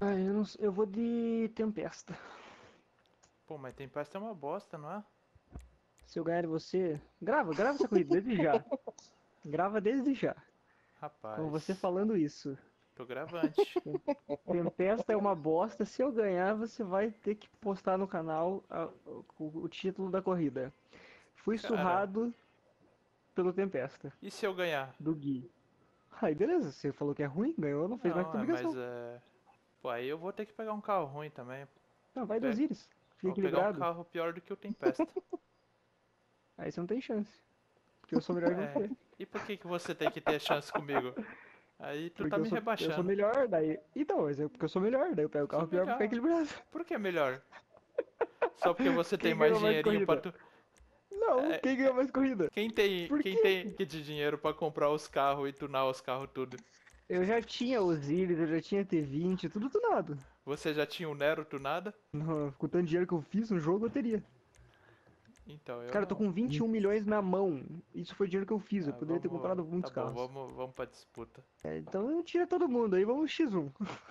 Ah, eu não sei, eu vou de Tempesta. Pô, mas Tempesta é uma bosta, não é? Se eu ganhar de você, grava essa corrida desde já. Grava desde já. Com você Rapaz, falando isso. tô gravante. Tempesta é uma bosta. Se eu ganhar, você vai ter que postar no canal o título da corrida. Fui Cara, surrado pelo Tempesta, e se eu ganhar? do Gui. Aí beleza, você falou que é ruim, ganhou, não fez mais que Não, tua mas obrigação. é. Pô, aí eu vou ter que pegar um carro ruim também. Não, vai do Pe- Osiris. Fica Vou pegar um equilibrado. carro pior do que o Tempesta. Aí você não tem chance. Porque eu sou melhor que Ué, você. e por que que você tem que ter chance comigo? Aí tu tá Porque eu me sou, eu sou rebaixando. melhor, daí. Então, mas é porque eu sou melhor, daí eu pego o Que carro pior pra ficar melhor? equilibrado. Por que melhor? Só porque você tem Quem mais ganhou mais dinheirinho pra corrida? tu. Não, É, quem ganhou mais corrida? Por quem quê? tem que de dinheiro pra comprar os carros e tunar os carros tudo? Eu já tinha Osiris, eu já tinha T20, tudo tunado. Você já tinha o Nero tunado? Não, com tanto dinheiro que eu fiz no jogo, eu teria. Então, eu Cara, eu tô não. com 21 milhões na mão. Isso foi dinheiro que eu fiz, eu Ah, poderia ter vamos. comprado Tá muitos bom, carros. vamos pra disputa. É, então tira todo mundo aí, vamos X1.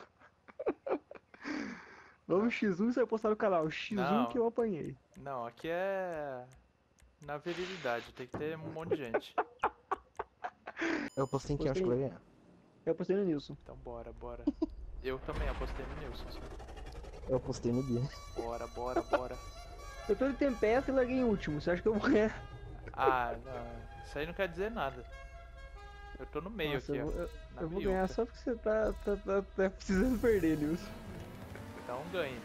Não, Vamos X1 e você vai postar no canal. X1 que não, eu apanhei. não, aqui é. Na virilidade, tem que ter um monte de gente. Eu apostei em quem eu acho que vai Postei, ganhar. eu postei no Nilson. Então bora, bora. Eu também apostei no Nilson. Eu apostei no Gui. Bora, bora, bora. Eu tô de Tempesta e larguei em último. Você acha que eu vou ganhar? Ah, não. Isso aí não quer dizer nada. Eu tô no meio Nossa, aqui, ó. Na eu vou ganhar meiuca. só porque você tá precisando perder, Nilson. Então ganhe.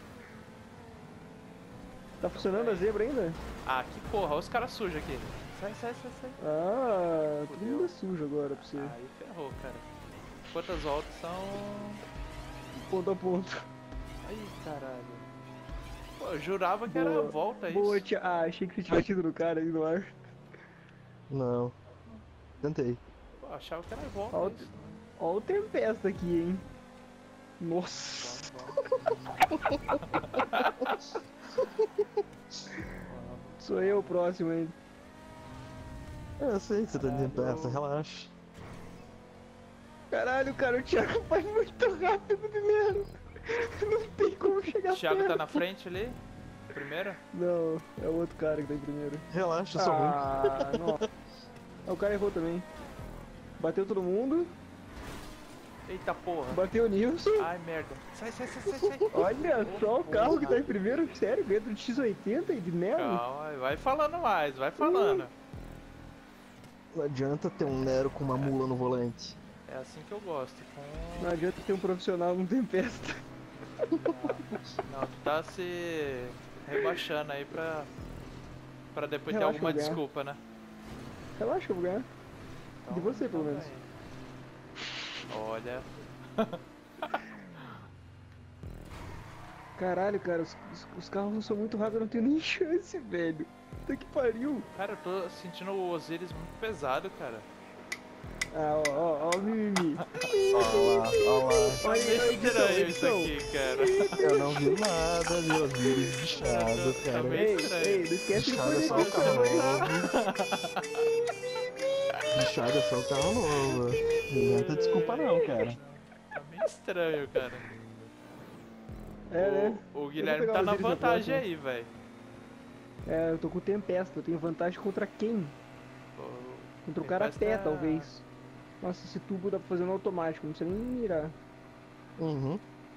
Tá funcionando a zebra ainda? Ah, que porra, olha os caras sujos aqui. Sai, sai, sai, sai. Ah, todo Fudeu. mundo é sujo agora pra você. Aí ferrou, cara. Quantas voltas são. Ponto a ponto. Aí, caralho. Pô, eu jurava que era Boa. volta Boa, isso. tia. Ah, achei que você tinha batido no cara aí no ar. Não. Tentei. Pô, eu achava que era volta Ó, isso. ó o Tempesta aqui, hein. Nossa. Sou eu o próximo, hein. Eu sei que você tá Caralho. dentro dessa, relaxa. Caralho, cara, o Thiago vai muito rápido primeiro. Não tem como chegar O Thiago tá perto. na frente ali? Primeiro? Não, é o outro cara que tá em primeiro. Relaxa, eu sou ruim. Ah, não. Ah, o cara errou também. Bateu todo mundo, Eita porra. bateu o Nilson. Ai merda. Sai, sai, sai, sai, sai. Olha só o carro que tá em primeiro, sério, dentro de X80 e de Nero. Calma, vai falando mais, vai falando. Não adianta ter um Nero com uma mula no volante. É assim que eu gosto. Com... Não adianta ter um profissional num Tempesta. Não, tu tá se rebaixando aí pra depois ter Relaxa, alguma eu vou ganhar. desculpa, né? Relaxa, eu vou ganhar. De você, pelo menos. vai. Olha. Caralho, cara, os carros não são muito rápidos, eu não tenho nem chance, velho. Puta que pariu. Cara, eu tô sentindo o Osiris muito pesado, cara. Ah, ó o mimimi. Olha lá, olha lá. Olha aí, a edição, a Estranho isso edição. aqui, cara. Eu não vi nada, meu Deus, bichado, Tá cara. bem Ei, estranho. ei, não esquece de Bichado pôr é só o carro edição, novo. Bichado é só o carro novo. Não inventa desculpa não, cara. Tá meio estranho, cara. É, né? O Eu Guilherme vou pegar tá o na Osiris na vantagem próxima. aí, velho. É, eu tô com o Tempesta, eu tenho vantagem contra quem? Contra o cara a pé, talvez. Nossa, esse tubo dá pra fazer no automático, não precisa nem mirar. Uhum.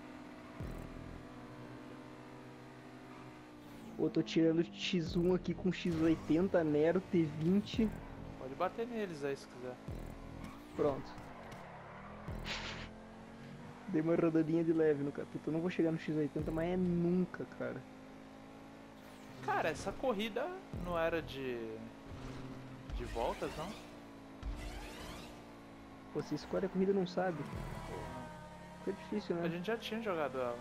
Pô, tô tirando X1 aqui com X80, Nero, T20. Pode bater neles aí se quiser. Pronto. Dei uma rodadinha de leve no cara. Puta, eu não vou chegar no X80, mas é nunca, cara. Cara, essa corrida não era de voltas, não? Pô, se escolhe a corrida não sabe. Fica difícil, A né? gente já tinha jogado ela.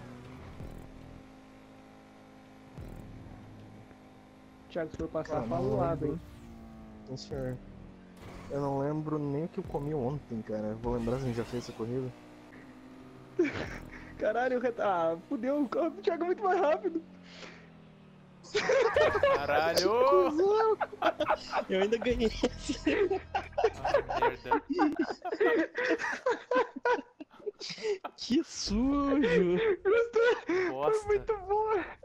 Thiago, se for passar, Cara, fala o não lado, lembro. hein? Sim, senhor. Eu não lembro nem o que eu comi ontem, cara. Vou lembrar se a gente já fez essa corrida. Caralho, ah, fudeu, o carro do Thiago é muito mais rápido. Caralho! Eu ainda ganhei. Ai, merda. Que Que sujo! Bosta. Muito bom.